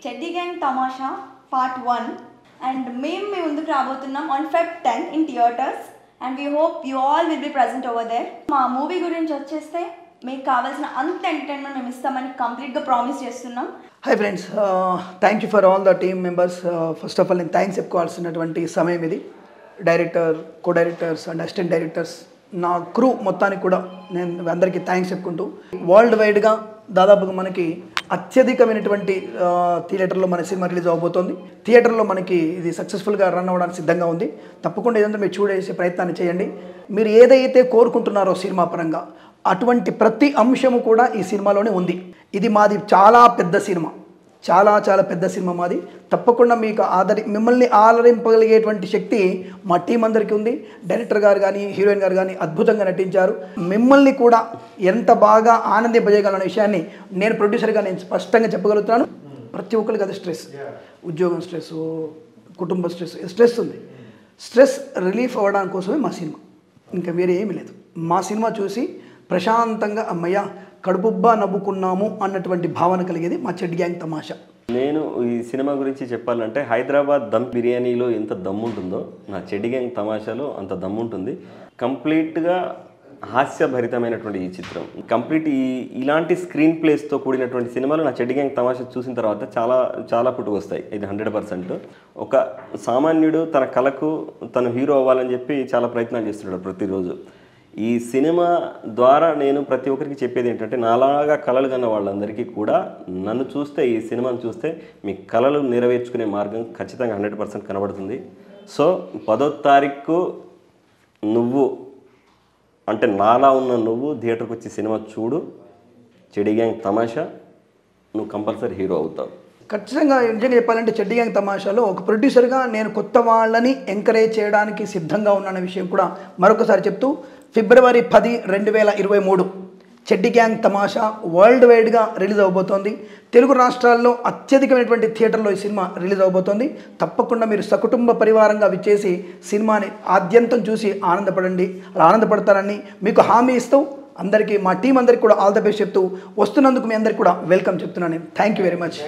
చెడ్డీ gang Tamasha part 1 and మేము మీ ముందుకు రాబోతున్నాం on Feb 10 in theatres and we hope you all will be present over there. మా movie గురించి వచ్చేస్తే మీకు కావాల్సిన అంత ఎంటర్టైన్మెంట్ మేము ఇస్తామని కంప్లీట్గా ప్రామిస్ చేస్తున్నాం. Hi friends, thank you for all the team members. First of all నేను థ్యాంక్స్ చెప్పుకోవాల్సినటువంటి సమయం ఇది. Director, co directors and assistant directors, నా క్రూ మొత్తానికి కూడా నేను అందరికీ థ్యాంక్స్ చెప్పుకుంటూ, వరల్డ్ వైడ్గా దాదాపుగా మనకి అత్యధికమైనటువంటి థియేటర్లో మన సినిమా రిలీజ్ అవబోతోంది. థియేటర్లో మనకి ఇది సక్సెస్ఫుల్గా రన్ అవ్వడానికి సిద్ధంగా ఉంది. తప్పకుండా ఏదంటే మీరు చూడేసే ప్రయత్నాన్ని చేయండి. మీరు ఏదైతే కోరుకుంటున్నారో సినిమా పరంగా అటువంటి ప్రతి అంశము కూడా ఈ సినిమాలోనే ఉంది. ఇది మాది చాలా పెద్ద సినిమా, చాలా చాలా పెద్ద సినిమా మాది. తప్పకుండా మీకు మిమ్మల్ని ఆదరింపగలిగేటువంటి శక్తి మా టీం అందరికీ ఉంది. డైరెక్టర్ గారు కానీ, హీరోయిన్ గారు కానీ అద్భుతంగా నటించారు. మిమ్మల్ని కూడా ఎంత బాగా ఆనందింపజేయగలన్న విషయాన్ని నేను ప్రొడ్యూసర్గా నేను స్పష్టంగా చెప్పగలుగుతున్నాను. ప్రతి ఒక్కరికి అది స్ట్రెస్, ఉద్యోగం స్ట్రెస్, కుటుంబ స్ట్రెస్ ఉంది. స్ట్రెస్ రిలీఫ్ అవ్వడానికి కోసమే మా సినిమా, ఇంకా వేరే ఏమీ లేదు. మా సినిమా చూసి ప్రశాంతంగా అమ్మయ్య కడుపుబ్బా నవ్వుకున్నాము అన్నటువంటి భావన కలిగేది మా చెడ్డీ గ్యాంగ్ తమాషా. నేను ఈ సినిమా గురించి చెప్పాలంటే, హైదరాబాద్ దమ్ బిర్యానీలో ఎంత దమ్ము ఉంటుందో నా చెడ్డీ గ్యాంగ్ తమాషాలో అంత దమ్ము ఉంటుంది. కంప్లీట్గా హాస్యభరితమైనటువంటి ఈ చిత్రం, కంప్లీట్ ఇలాంటి స్క్రీన్ ప్లేస్తో కూడినటువంటి సినిమాలు నా చెడ్డీ గ్యాంగ్ తమాషా చూసిన తర్వాత చాలా చాలా పుట్టుకొస్తాయి. ఇది 100%. ఒక సామాన్యుడు తన కళకు తను హీరో అవ్వాలని చెప్పి చాలా ప్రయత్నాలు చేస్తున్నాడు ప్రతిరోజు. ఈ సినిమా ద్వారా నేను ప్రతి ఒక్కరికి చెప్పేది ఏంటంటే, నాలాగా కళలు కన్న వాళ్ళందరికీ కూడా నన్ను చూస్తే, ఈ సినిమాను చూస్తే మీ కళలు నెరవేర్చుకునే మార్గం ఖచ్చితంగా 100% కనబడుతుంది. సో 10వ తారీఖు నువ్వు అంటే నాలా ఉన్న నువ్వు థియేటర్కి వచ్చి సినిమా చూడు. చెడ్డీ గ్యాంగ్ తమాషా, నువ్వు కంపల్సరీ హీరో అవుతావు. ఖచ్చితంగా నిజంగా చెప్పాలంటే చెడ్డీ గ్యాంగ్ తమాషాలో ఒక ప్రొడ్యూసర్గా నేను కొత్త వాళ్ళని ఎంకరేజ్ చేయడానికి సిద్ధంగా ఉన్నాన్న విషయం కూడా మరొకసారి చెప్తూ, February 10, 2023 Cheddi gang Tamasha world వైడ్గా రిలీజ్ అవబోతోంది. తెలుగు రాష్ట్రాల్లో అత్యధికమైనటువంటి థియేటర్లో ఈ సినిమా రిలీజ్ అవబోతోంది. తప్పకుండా మీరు సకుటుంబ పరివారంగా విచ్చేసి సినిమాని ఆద్యంతం చూసి ఆనందపడండి. అలా ఆనందపడతారని మీకు హామీ ఇస్తూ, అందరికీ మా టీం అందరికీ కూడా ఆల్ ద బెస్ట్ చెప్తూ, వస్తున్నందుకు మీ అందరికీ కూడా వెల్కమ్ చెప్తున్నాను. Thank you very much.